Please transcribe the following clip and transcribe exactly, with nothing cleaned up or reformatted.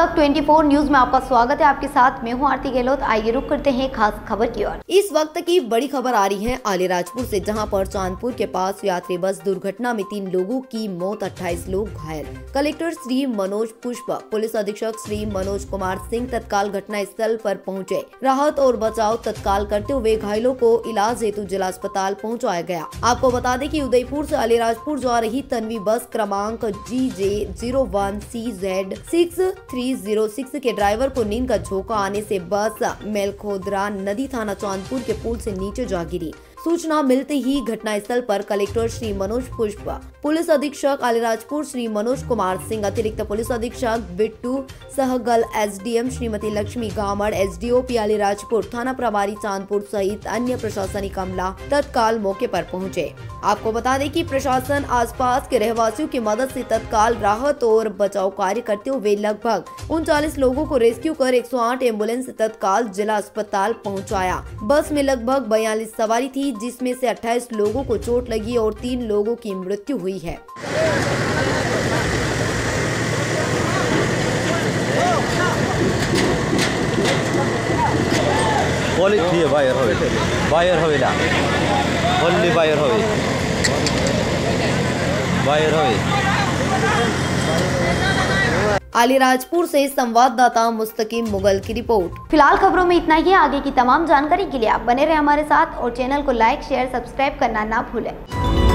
वक्त चौबीस न्यूज में आपका स्वागत है। आपके साथ मैं हूं आरती गहलोत। आइए रुक करते हैं खास खबर की ओर। इस वक्त की बड़ी खबर आ रही है आलीराजपुर से, जहां पर चांदपुर के पास यात्री बस दुर्घटना में तीन लोगों की मौत, अट्ठाईस लोग घायल। कलेक्टर श्री मनोज पुष्प, पुलिस अधीक्षक श्री मनोज कुमार सिंह तत्काल घटना स्थल पर पहुंचे। राहत और बचाव तत्काल करते हुए घायलों को इलाज हेतु जिला अस्पताल पहुँचाया गया। आपको बता दें कि उदयपुर से आलीराजपुर जा रही तन्वी बस क्रमांक G J zero one C Z six three zero six के ड्राइवर को नींद का झोंका आने से बस मेलखोदरा नदी थाना चांदपुर के पुल से नीचे जा गिरी। सूचना मिलते ही घटनास्थल पर कलेक्टर श्री मनोज पुष्प, पुलिस अधीक्षक आलीराजपुर श्री मनोज कुमार सिंह, अतिरिक्त पुलिस अधीक्षक बिट्टू सहगल, एसडीएम श्रीमती लक्ष्मी गामड़, एसडीओपी आलीराजपुर, थाना प्रभारी चांदपुर सहित अन्य प्रशासनिक अमला तत्काल मौके पर पहुंचे। आपको बता दें कि प्रशासन आसपास के रहवासियों की मदद से तत्काल राहत और बचाव कार्य करते हुए लगभग उनचालीस लोगों को रेस्क्यू कर एक सौ आठ एम्बुलेंस तत्काल जिला अस्पताल पहुंचाया। बस में लगभग बयालीस सवारी थी, जिसमें से अट्ठाईस लोगों को चोट लगी और तीन लोगों की मृत्यु हुई है। बायर होवे बायर होवेला ओनली बायर होवे बायर होवे। आलीराजपुर से संवाददाता मुस्तकीम मुगल की रिपोर्ट। फिलहाल खबरों में इतना ही। आगे की तमाम जानकारी के लिए आप बने रहे हमारे साथ और चैनल को लाइक, शेयर, सब्सक्राइब करना ना भूलें।